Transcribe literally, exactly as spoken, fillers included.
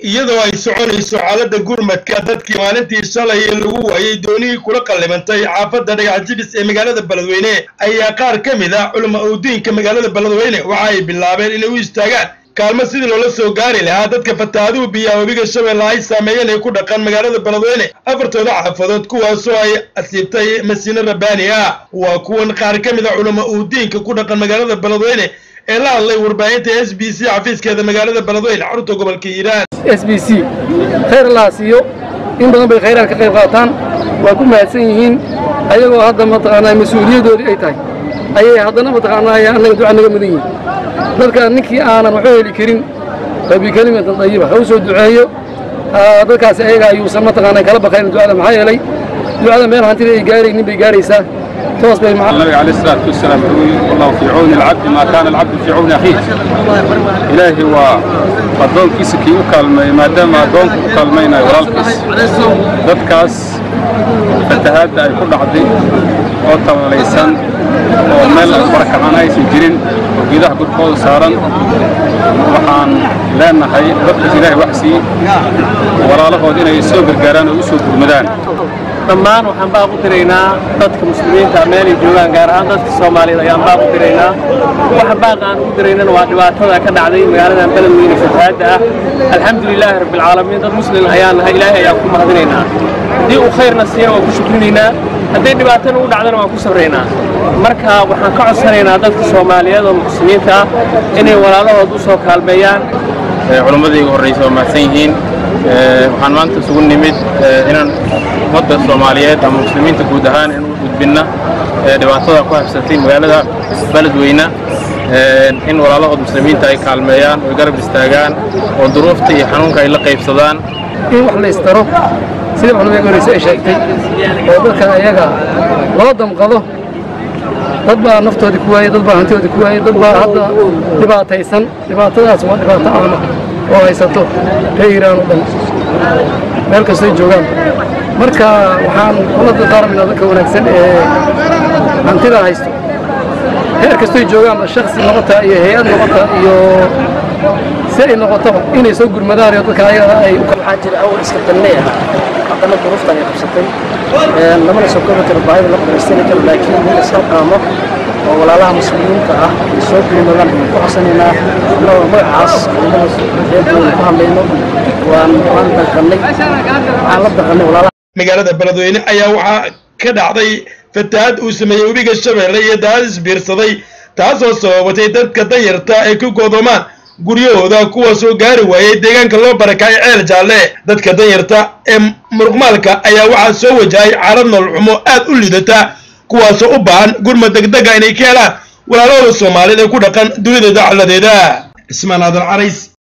iyadoo ay soconayso xaaladda gurmadka dadkii maalintii shalay lagu waayay doonihii kula qallimantay xaafadda dhagax jibis ee magaalada Beledweyne ayaa qaar ka mid ah culimo diinka magaalada Beledweyne waxa ay bilaabeen inay u istaagaan kaalmo sidii loola soo gaari lahaa dadka fatahaaduhu biyaha webiga Shabeelle ay saameeyeen ee ku dhaqan magaalada Beledweyne afartooda xaafadood kuwaasoo ay asiibtay masiino rabbaani ah waa kuwan qaar ka mid ah culimo diinka ku dhaqan magaalada Beledweyne ee la hadlay warbaahinta S B C xafiiskeeda magaalada Beledweyne xarunta gobolka Hiiraan S B C khayr la siiyo in badan bay khayraad ka qayb qaataan waa ku mahadsan yihiin ayagoo hadda mataqaanaa mas'uuliyadoodii ay tahay ayay haddana mataqaanaa anaga duca naga mudan yihiin dadka ninkii aanan waxba heli karin rabi kalimatan tayyiba ha u soo duceeyo dadkaas ayaga ayuusan mataqaanaa kala baqayn ducada maxaa yeelay ducada meel hantida ay gaaraynin bay gaaraysaa توصل مع النبي عليه الصلاة والسلام والله في عون العبد ما كان العبد في عون أخيه إلهي وقدون كيسكي وكلمة ما دام دون كلمينا ورالكس ذكاس فتهاد يكون عظيم أوتر ليسان ومال بركة عنا يسجرين وكذا حقول قول صارا وحان لأن هاي ربك إلهي وحسي ولا له ودينا يسوق الجيران ويسوق المدان dhammaan waxaan baa ku tiraynaa dadka muslimiinta meel ay joogaan gaar ahaan dadka Soomaaliyeed ayaan baa ku tiraynaa waxa baaqaan u tiraynaa waa dhibaatada ka dhacday magaalada Beledweyne fatahaada ah alxamdulillaah rabbil caalamiin dad muslim ayaan nahay ilaahay ayaa ku mahadinaynaa hadii uu khayrna siiyo waa ku shukrineynaa hadii dhibaatada u dhacdana waa ku sabraynaa marka waxaan ka codsanaynaa dadka Soomaaliyeed oo muslimiinta ah inay walaalahood u soo kaalmeeyaan culimadii horreysay oo mahadsan yihiin waxaan maanta isugu nimid inaan ummadda Soomaaliyeed ama muslimiinta guud ahaan in u gudbina dhibaatada ku habsatay magaalada Beledweyne in walaalahood muslimiinta ay kaalmeeyaan oo garab istaagaan oo duruufta iyo xanuunka ay la qaybsadaan in wax la istaro sida culimada horreysay ay sheegtay oo dadka ayaga loo damqado dad baa naftooda ku waayay dad baa hantooda ku waayay dad baa hadda dhibaataysan dhibaatadaas waa dhibaato caama oo haysato Hiiraan oo dhan meel kasta ay joogaan marka waxaan kula dardaarmaynaa dadka wanaagsan ee hantida haysto heer kasta ay joogaan shakhsi noqota iyo hay'ad noqota iyo si ay noqoto inay soo gurmadaan dadka ayaga ay u waxaa jira awal iska danay ah haddana duruuftan ay qabsatay lamana soo koobi karo baahida la qadarsan karo laakiin in la soo qaamo oo walaalaha muslimiinta ah ay soo gurmadaan ku xasanina annaga magacaas culimada reerkooda ku hadlayno waan waan dhaqanay waxaan la dhaqanay walaalaha magaalada Beledweyne ayaa waxaa ka dhacday fatahaad uu sameeyay webiga Shabeelle iyo daad isbiirsaday taasoo sababatay dadka danyarta ay ku godoomaan guryahooda kuwaasoo gaari waayay deegaanka loo barakay ceel jaalle dadka danyarta ee muruqmaalka ayaa waxaa soo wajahay xaalad nolol xumo aad u liidata kuwaasoo u baahan gurmad degdeg ah inay ka helaan walaalahooda Soomaaliyeed ee ku dhaqan dunida dacaladeeda Ismaan Aadan Carays